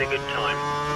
good time.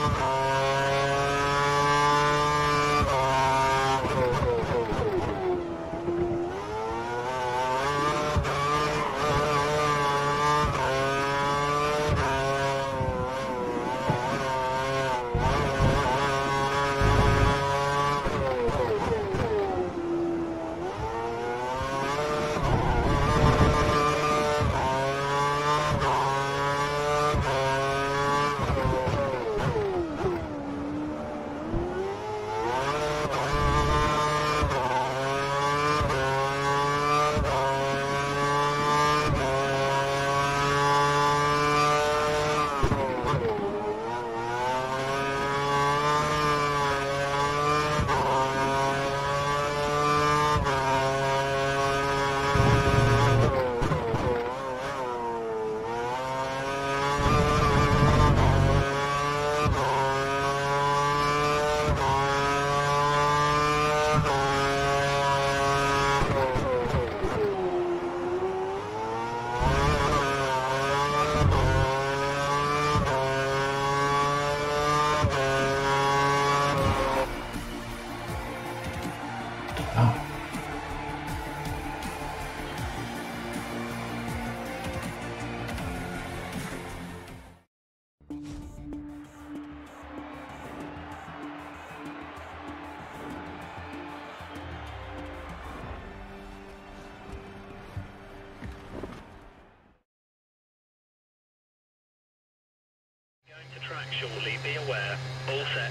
Going to track shortly, be aware. All set.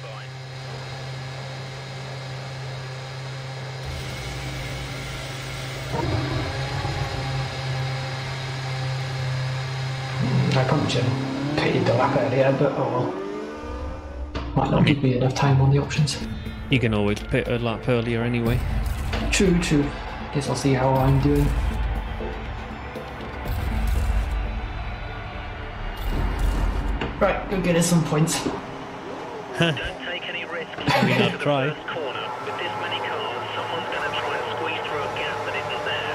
I probably should have pitted the lap earlier, but oh well. Might not give me enough time on the options. You can always pit a lap earlier anyway. True, true. Guess I'll see how I'm doing. Right, go get us some points. Don't take any risks. I mean, I'll try. First corner. With this many cars, someone's going to try and squeeze through a gap that isn't there.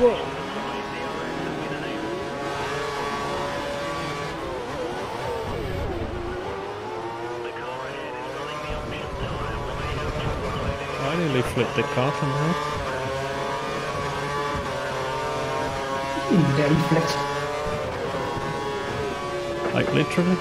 I nearly flipped the car from there. Nearly flipped. Like literally.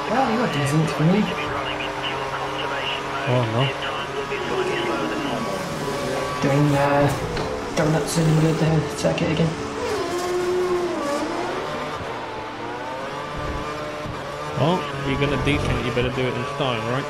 Well, you're decent for me. Oh no. Doing donuts in the circuit again. Well, you're gonna desync, you better do it in style, right?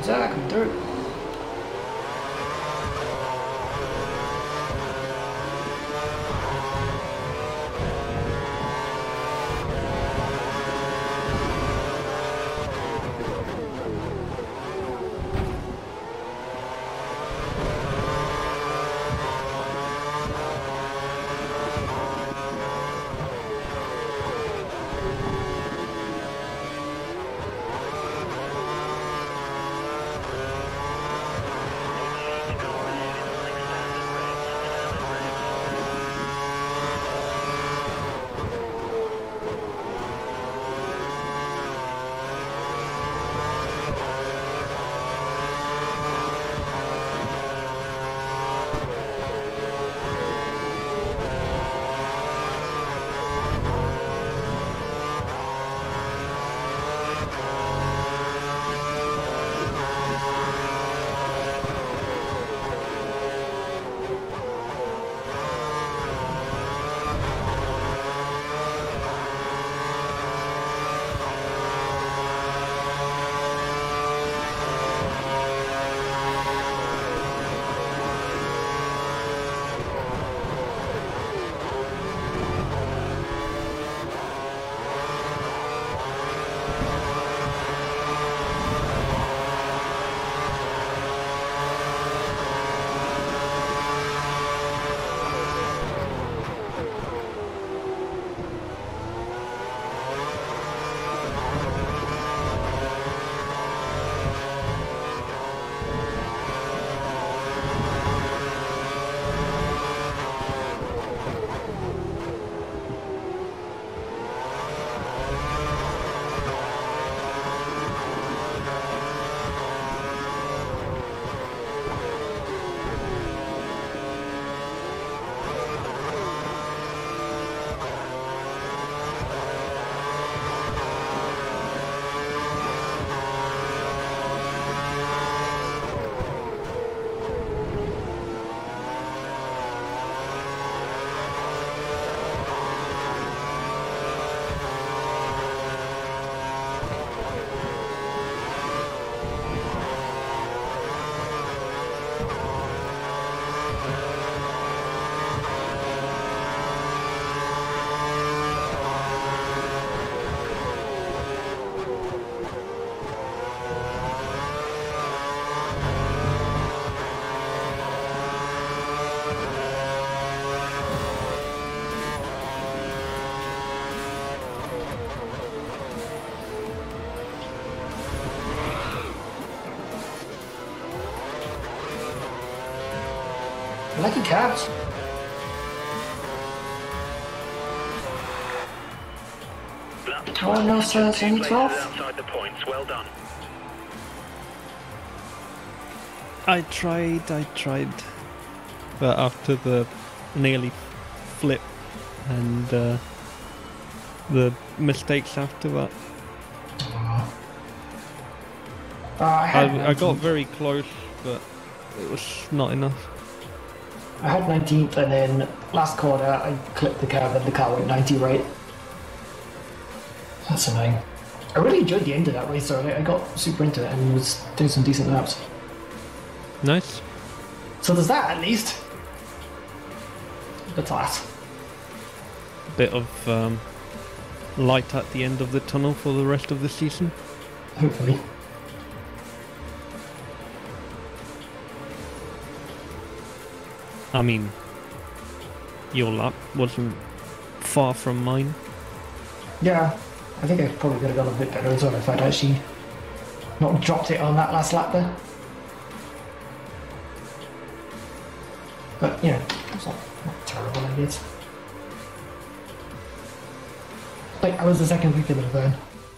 Zach, come through. Lucky cats. Oh no, sir, it's only 12. Outside the points. Well done. I tried. But after the nearly flip and the mistakes after that, I got very close, but it was not enough. I had 19th, and then last corner I clipped the curb and the car went 90 right. That's annoying. I really enjoyed the end of that race, though. I got super into it and was doing some decent laps. Nice. So there's that, at least. That's that. Bit of light at the end of the tunnel for the rest of the season. Hopefully. I mean, your lap wasn't far from mine. Yeah, I think I probably could have gone a bit better as well if I'd actually not dropped it on that last lap there. But, you know, it's not terrible, I guess. Like, I was the second week in the burn.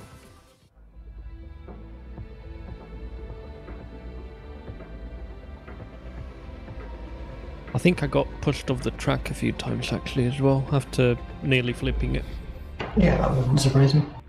I think I got pushed off the track a few times actually as well, after nearly flipping it. Yeah, that wouldn't surprise me.